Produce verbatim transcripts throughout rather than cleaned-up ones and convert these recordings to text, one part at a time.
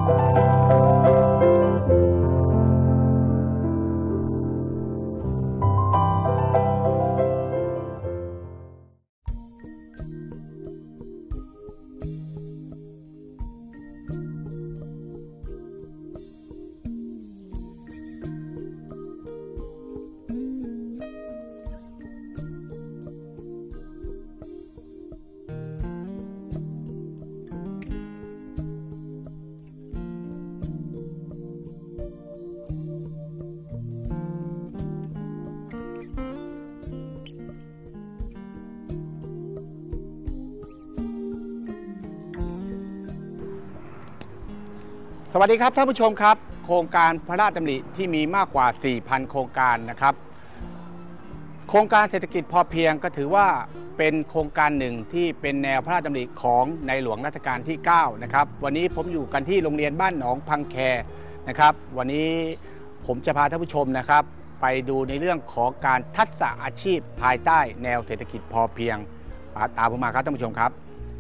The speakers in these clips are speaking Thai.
สวัสดีครับท่านผู้ชมครับโครงการพระราชดำริที่มีมากกว่า สี่พัน โครงการนะครับโครงการเศรษฐกิจพอเพียงก็ถือว่าเป็นโครงการหนึ่งที่เป็นแนวพระราชดำริของในหลวงรัชกาลที่ เก้า นะครับวันนี้ผมอยู่กันที่โรงเรียนบ้านหนองพังแคนะครับวันนี้ผมจะพาท่านผู้ชมนะครับไปดูในเรื่องของการทักษะอาชีพภายใต้แนวเศรษฐกิจพอเพียงตามผมมาครับท่านผู้ชมครับ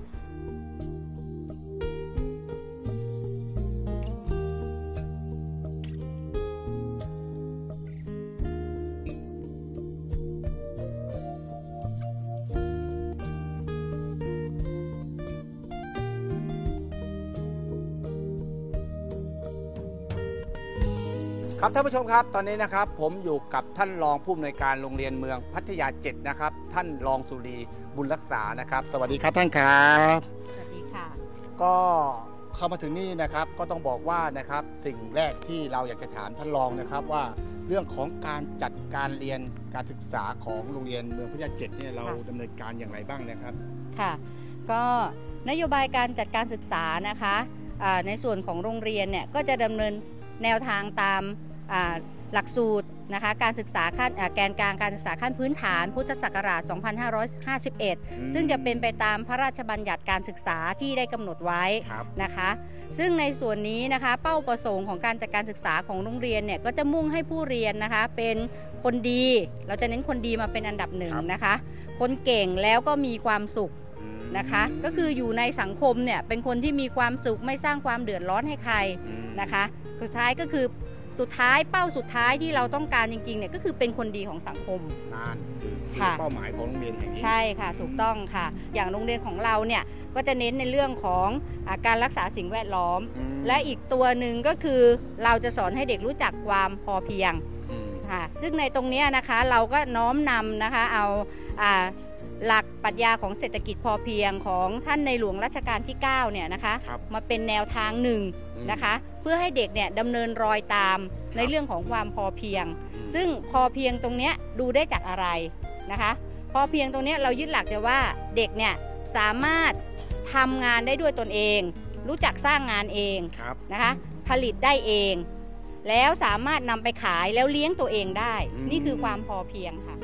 ครับท่านผู้ชมครับตอนนี้นะครับผมอยู่กับท่านรองผู้อำนวยการโรงเรียนเมืองพัทยาเจ็ดนะครับท่านรองสุรีบุญรักษานะครับสวัสดีครับท่านครับสวัสดีค่ะก็เข้ามาถึงนี่นะครับก็ต้องบอกว่านะครับสิ่งแรกที่เราอยากจะถามท่านรองนะครับว่าเรื่องของการจัดการเรียนการศึกษาของโรงเรียนเมืองพัทยาเจ็ดเนี่ยเราดำเนินการอย่างไรบ้างนะครับค่ะก็นโยบายการจัดการศึกษานะคะในส่วนของโรงเรียนเนี่ยก็จะดำเนินแนวทางตามหลักสูตรนะคะการศึกษาขั้นแกนกลางการศึกษาขั้นพื้นฐานพุทธศักราช สองพันห้าร้อยห้าสิบเอ็ด ซึ่งจะเป็นไปตามพระราชบัญญัติการศึกษาที่ได้กำหนดไว้นะคะซึ่งในส่วนนี้นะคะเป้าประสงค์ของการจัดการศึกษาของโรงเรียนเนี่ยก็จะมุ่งให้ผู้เรียนนะคะเป็นคนดีเราจะเน้นคนดีมาเป็นอันดับหนึ่งนะคะคนเก่งแล้วก็มีความสุขนะคะก็คืออยู่ในสังคมเนี่ยเป็นคนที่มีความสุขไม่สร้างความเดือดร้อนให้ใครนะคะสุดท้ายก็คือสุดท้ายเป้าสุดท้ายที่เราต้องการจริงๆเนี่ยก็คือเป็นคนดีของสังคมนั่นคือเป้าหมายของโรงเรียนแห่งนี้ใช่ค่ะถูกต้องค่ะอย่างโรงเรียนของเราเนี่ยก็จะเน้นในเรื่องของการรักษาสิ่งแวดล้อมและอีกตัวหนึ่งก็คือเราจะสอนให้เด็กรู้จักความพอเพียงค่ะซึ่งในตรงนี้นะคะเราก็น้อมนำนะคะเอาหลักปรัชญาของเศรษฐกิจพอเพียงของท่านในหลวงรัชกาลที่เก้าเนี่ยนะคะมาเป็นแนวทางหนึ่งนะคะเพื่อให้เด็กเนี่ยดำเนินรอยตามในเรื่องของความพอเพียงซึ่งพอเพียงตรงนี้ดูได้จากอะไรนะคะพอเพียงตรงนี้เรายึดหลักจะว่าเด็กเนี่ยสามารถทำงานได้ด้วยตนเองรู้จักสร้างงานเองนะคะผลิตได้เองแล้วสามารถนำไปขายแล้วเลี้ยงตัวเองได้นี่คือความพอเพียงค่ะ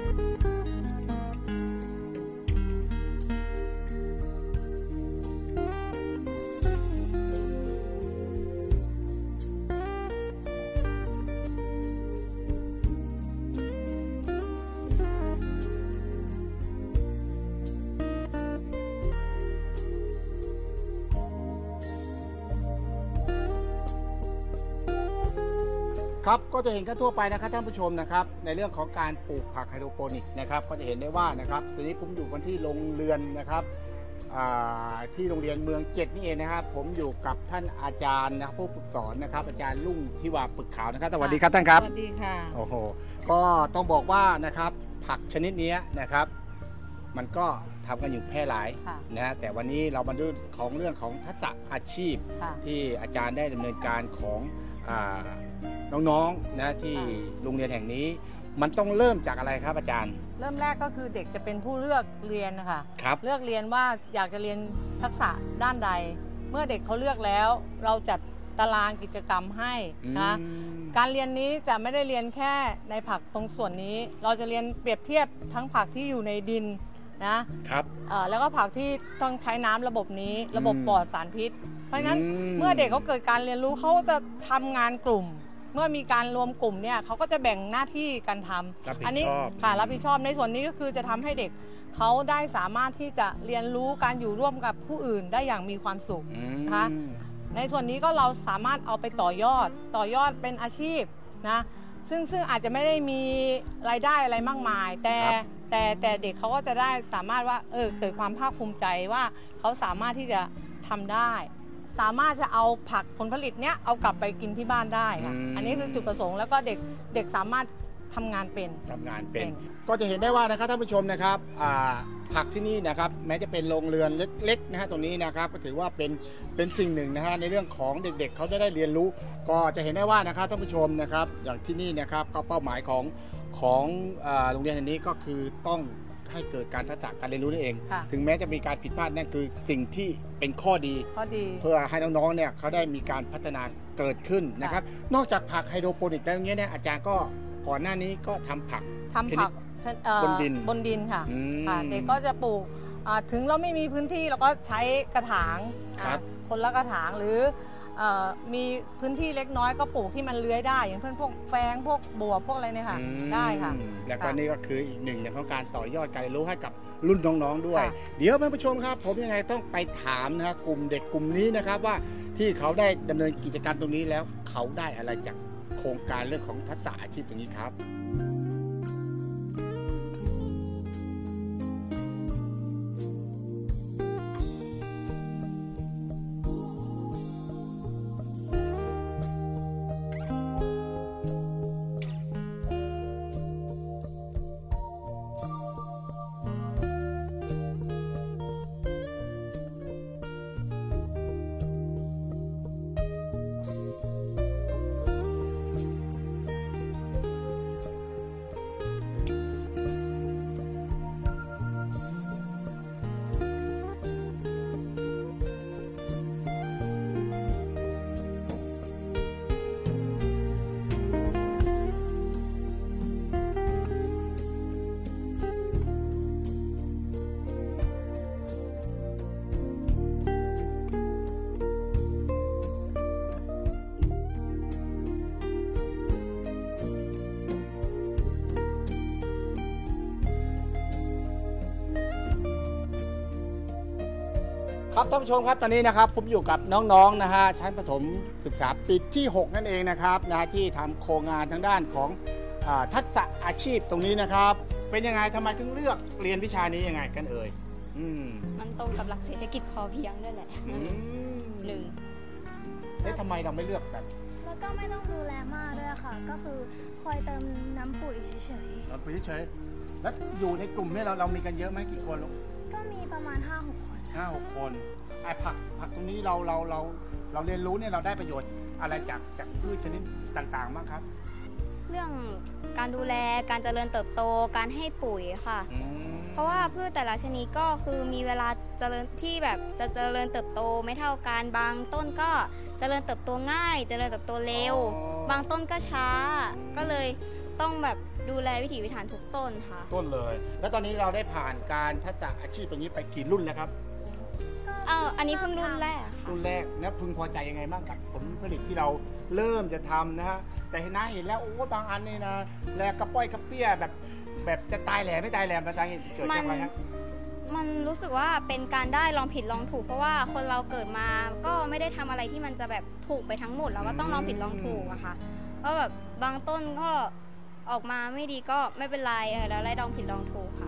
ครับก็จะเห็นกันทั่วไปนะครับท่านผู้ชมนะครับในเรื่องของการปลูกผักไฮโดรโปนิกนะครับก็จะเห็นได้ว่านะครับตอนนี้ผมอยู่กันที่โรงเรือนนะครับที่โรงเรียนเมืองเจ็ดนี่เองนะครับผมอยู่กับท่านอาจารย์นะครับผู้ฝึกสอนนะครับอาจารย์ลุ่งทิวาปึกขาวนะครับสวัสดีครับท่านครับสวัสดีค่ะโอ้โหก็ต้องบอกว่านะครับผักชนิดนี้นะครับมันก็ทำกันอยู่แพร่หลายนะฮะแต่วันนี้เรามาดูของเรื่องของทักษะอาชีพที่อาจารย์ได้ดำเนินการของน้องๆนะที่โรงเรียนแห่งนี้มันต้องเริ่มจากอะไรครับอาจารย์เริ่มแรกก็คือเด็กจะเป็นผู้เลือกเรียนนะคะเลือกเรียนว่าอยากจะเรียนทักษะด้านใดเมื่อเด็กเขาเลือกแล้วเราจัดตารางกิจกรรมให้นะการเรียนนี้จะไม่ได้เรียนแค่ในผักตรงส่วนนี้เราจะเรียนเปรียบเทียบทั้งผักที่อยู่ในดินนะครับแล้วก็ผักที่ต้องใช้น้ำระบบนี้ระบบปลอดสารพิษเพราะฉะนั้นเมื่อเด็กเขาเกิดการเรียนรู้เขาจะทำงานกลุ่มเมื่อมีการรวมกลุ่มเนี่ยเขาก็จะแบ่งหน้าที่กันทำอันนี้ค่ะรับผิดชอบในส่วนนี้ก็คือจะทำให้เด็กเขาได้สามารถที่จะเรียนรู้การอยู่ร่วมกับผู้อื่นได้อย่างมีความสุขนะคะในส่วนนี้ก็เราสามารถเอาไปต่อยอดต่อยอดเป็นอาชีพนะซึ่งซึ่งอาจจะไม่ได้มีรายได้อะไรมากมายแต่แต่แต่เด็กเขาก็จะได้สามารถว่าเออเกิดความภาคภูมิใจว่าเขาสามารถที่จะทำได้สามารถจะเอาผักผลผลิตเนี้ยเอากลับไปกินที่บ้านได้ค่ะอืมอันนี้คือจุดประสงค์แล้วก็เด็กเด็กสามารถทำงานเป็นทำงานเป็นเป็นก็จะเห็นได้ว่านะครับท่านผู้ชมนะครับอ่าผักที่นี่นะครับแม้จะเป็นโรงเรือนเล็กๆนะฮะตรงนี้นะครับก็ถือว่าเป็นเป็นสิ่งหนึ่งนะฮะในเรื่องของเด็กๆเขาจะได้เรียนรู้ ก็จะเห็นได้ว่านะครับท่านผู้ชมนะครับอย่างที่นี่นะครับก็เป้าหมายของของอ่าโรงเรียนแห่งนี้ก็คือต้องให้เกิดการทักษะการเรียนรู้นั่นเองค่ะถึงแม้จะมีการผิดพลาดนั่นคือสิ่งที่เป็นข้อดีข้อดีเพื่อให้น้องๆเนี่ยเขาได้มีการพัฒนาเกิดขึ้นนะครับ นอกจากผักไฮโดรโปนิกแล้วเนี้ยเนี่ยอาจารย์ก็ก่อนหน้านี้ก็ทำผักทำผักเอ่อบนดินบนดินค่ะอืมค่ะเด็กก็จะปลูกอ่าถึงเราไม่มีพื้นที่เราก็ใช้กระถางครับอ่าคนละกระถางหรือเอ่อมีพื้นที่เล็กน้อยก็ปลูกที่มันเลื้อยได้ อย่างเพื่อนพวกแฟงพวกบัวพวกอะไรเนี่ยค่ะอืมได้ค่ะแล้วก็ค่ะนี่ก็คืออีกหนึ่งในของการต่อยอดการเรียนรู้ให้กับรุ่นน้องๆด้วยค่ะเดี๋ยวท่านผู้ชมครับ ผมยังไงต้องไปถามนะครับกลุ่มเด็กกลุ่มนี้นะครับว่าที่เขาได้ดำเนินกิจกรรมตรงนี้แล้วเขาได้อะไรจากโครงการเรื่องของทักษะอาชีพตรงนี้ครับ ครับท่านผู้ชมครับตอนนี้นะครับผมอยู่กับน้องๆนะฮะชั้นประถมศึกษาปีที่หกนั่นเองนะครับนะฮะที่ทำโครงงานทางด้านของอาทักษะอาชีพตรงนี้นะครับ เป็นยังไงทำไมถึงเลือกเรียนวิชานี้ยังไงกันเอ่ยอืมมันตรงกับหลักเศรษฐกิจพอเพียงด้วยแหละอืมหนึ่งเอ๊ะทำไมเราไม่เลือกแบบแล้วก็ไม่ต้องดูแลมากด้วยค่ะ ก็คือคอยเติมน้ำปุ๋ยเฉยเราไปเฉยๆแล้วอยู่ในกลุ่มนี้เราเรามีกันเยอะไหมกี่คนลูกๆ ก็มีประมาณ ห้าหก คนห้าหกคนไอ้ผักผักตรงนี้เราเราเราเราเรียนรู้เนี่ยเราได้ประโยชน์อะไรจากจากพืชชนิดต่างๆบ้างครับเรื่องการดูแลการเจริญเติบโตการให้ปุ๋ยค่ะอืมเพราะว่าพืชแต่ละชนิดก็คือมีเวลาเจริญที่แบบจะเจริญเติบโตไม่เท่ากันบางต้นก็เจริญเติบโตง่าย เจริญเติบโตเร็ว บางต้นก็ช้า ก็เลยต้องแบบดูแลวิถีพิถันทุกต้นค่ะต้นเลย แล้วตอนนี้เราได้ผ่านการทักษะอาชีพตรงนี้ไปกี่รุ่นแล้วครับเอออันนี้เพิ่งรุ่นแรกค่ะรุ่นแรกนะพึงพอใจยังไงบ้างกับผลผลิตที่เราเริ่มจะทำนะฮะแต่เห็นนะเห็นแล้วโอ้บางอันนี่นะแลกระป้อยกระเปี้ยแบบแบบจะตายแหล่ไม่ตายแหล่มันจะเห็นเกิดจากอะไรฮะมันรู้สึกว่าเป็นการได้ลองผิดลองถูก เพราะว่าคนเราเกิดมาก็ไม่ได้ทำอะไรที่มันจะแบบถูกไปทั้งหมดเราก็ต้องลองผิดลองถูกอะค่ะก็แบบบางต้นก็ออกมาไม่ดีก็ไม่เป็นไรเออแล้วได้ลองผิดลองถูกค่ะ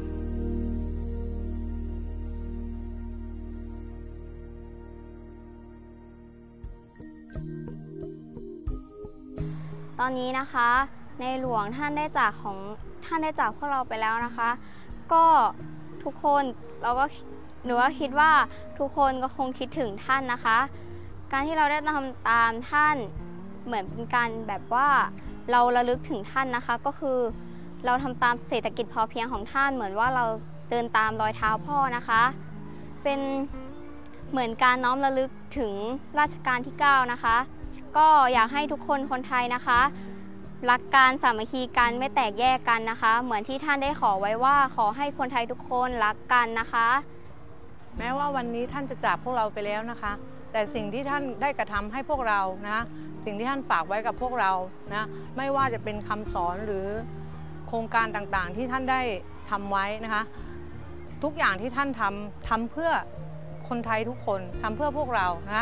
ตอนนี้นะคะในหลวงท่านได้จากของท่านได้จากพวกเราไปแล้วนะคะ ก็ทุกคนเราก็หนูก็คิดว่าทุกคนก็คงคิดถึงท่านนะคะ การที่เราได้ทำตามท่านเหมือนเป็นการแบบว่าเราระลึกถึงท่านนะคะ ก็คือเราทำตามเศรษฐกิจพอเพียงของท่านเหมือนว่าเราเดินตามรอยเท้าพ่อนะคะ เป็นเหมือนการน้อมระลึกถึงรัชกาลที่เก้านะคะ ก็อยากให้ทุกคนคนไทยนะคะรักกันสามัคคีกันไม่แตกแยกกันนะคะ เหมือนที่ท่านได้ขอไว้ว่าขอให้คนไทยทุกคนรักกันนะคะแม้ว่าวันนี้ท่านจะจากพวกเราไปแล้วนะคะ แต่สิ่งที่ท่านได้กระทำให้พวกเรานะสิ่งที่ท่านฝากไว้กับพวกเรานะไม่ว่าจะเป็นคำสอนหรือโครงการต่างๆที่ท่านได้ทำไว้นะคะทุกอย่างที่ท่านทำทำเพื่อคนไทยทุกคนทำเพื่อพวกเรานะ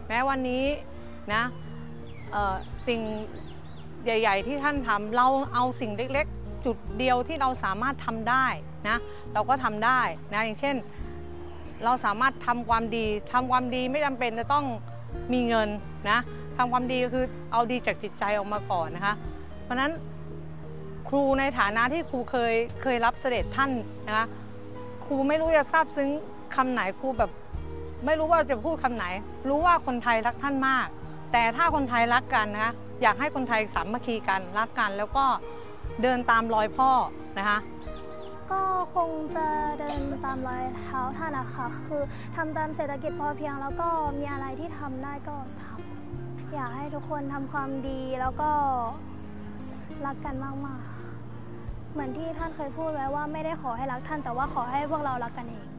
แม้วันนี้นะสิ่งใหญ่ๆที่ท่านทำเราเอาสิ่งเล็กๆจุดเดียวที่เราสามารถทำได้นะเราก็ทำได้นะอย่างเช่นเราสามารถทำความดีทำความดีไม่จำเป็นจะต้องมีเงินนะทำความดีก็คือเอาดีจากจิตใจออกมาก่อนนะคะเพราะฉะนั้นครูในฐานะที่ครูเคยเคยรับเสด็จท่านนะคะครูไม่รู้จะซาบซึ้งคำไหนครูแบบไม่รู้ว่าจะพูดคำไหนรู้ว่าคนไทยรักท่านมากแต่ถ้าคนไทยรักกันนะคะอยากให้คนไทยสามัคคีกันรักกันแล้วก็เดินตามรอยพ่อนะคะก็คงจะเดินตามรอยเท้าท่านนะคะคือทำตามเศรษฐกิจพอเพียงแล้วก็มีอะไรที่ทำได้ก็ทำอยากให้ทุกคนทำความดีแล้วก็รักกันมากๆเหมือนที่ท่านเคยพูดไว้ว่าไม่ได้ขอให้รักท่านแต่ว่าขอให้พวกเรารักกันเอง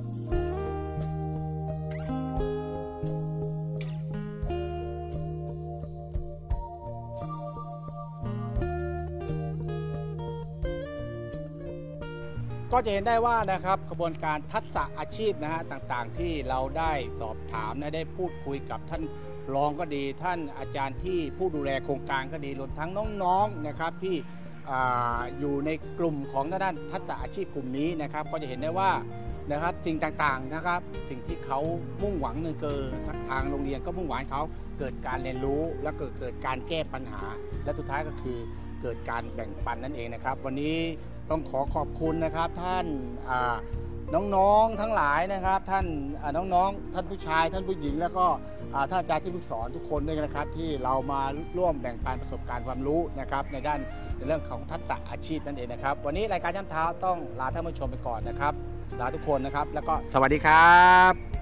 ก็จะเห็นได้ว่านะครับกระบวนการทักษะอาชีพนะฮะต่างๆที่เราได้สอบถามนะได้พูดคุยกับท่านรองก็ดีท่านอาจารย์ที่ผู้ดูแลโครงการก็ดีรวมทั้งน้องๆนะครับที่ออยู่ในกลุ่มของด้านทักษะอาชีพกลุ่มนี้นะครับก็จะเห็นได้ว่านะครับสิ่งต่างๆนะครับสิ่งที่เขามุ่งหวังนึงเกิดทางโรงเรียนก็มุ่งหวังเขาเกิดการเรียนรู้และเกิดเกิดการแก้ปัญหาและสุดท้ายก็คือเกิดการแบ่งปันนั่นเองนะครับวันนี้ต้องขอขอบคุณนะครับท่านน้องๆทั้งหลายนะครับท่านน้องๆท่านผู้ชายท่านผู้หญิงแล้วก็ท่านอาจารย์ที่ฝึกสอนทุกคนด้วยนะครับที่เรามาร่วมแบ่งปันประสบการณ์ความรู้นะครับในด้านในเรื่องของทักษะอาชีพนั่นเองนะครับวันนี้รายการย่ำเท้าต้องลาท่านผู้ชมไปก่อนนะครับลาทุกคนนะครับแล้วก็สวัสดีครับ